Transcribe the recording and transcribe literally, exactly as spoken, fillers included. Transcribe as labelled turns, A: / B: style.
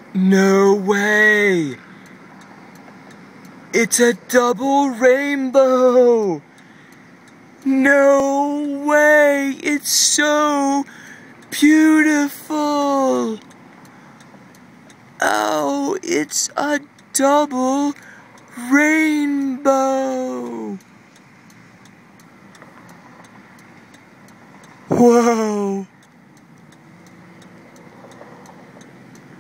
A: No way! It's a double rainbow! No way! It's so beautiful! Oh, it's a double rainbow! Whoa!